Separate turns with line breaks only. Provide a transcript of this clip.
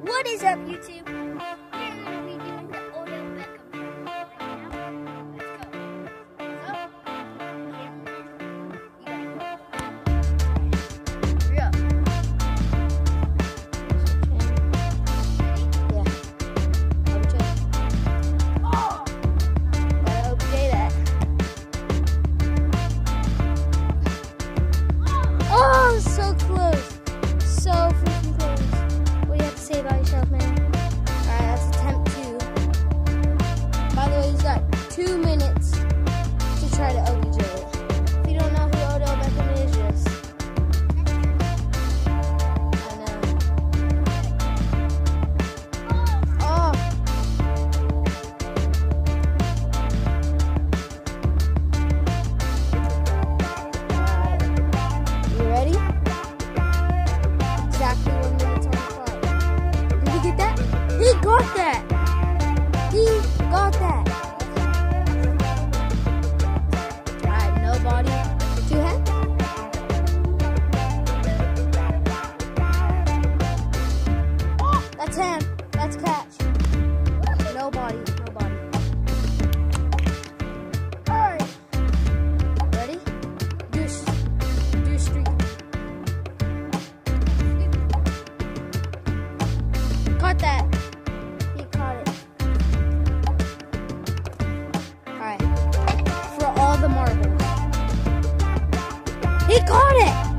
What is up, YouTube? We're gonna be doing the Odell Beckham right now. Let's go. Hurry up. Oh, so close. So freaking close. What do you have to say about yourself, man? Alright, that's attempt 2. By the way, he's got 2 minutes to try to OBJ it. If you don't know who Odell Beckham is, just... I know. Oh! You ready? Exactly 1 minute on the clock. Did he get that? He got that! He got that! Alright, no body. 2 hands. That's hand. That's catch. No body. No body. Alright. Ready? Do a streak. Caught that. He caught it. Alright. For all the marbles. He caught it!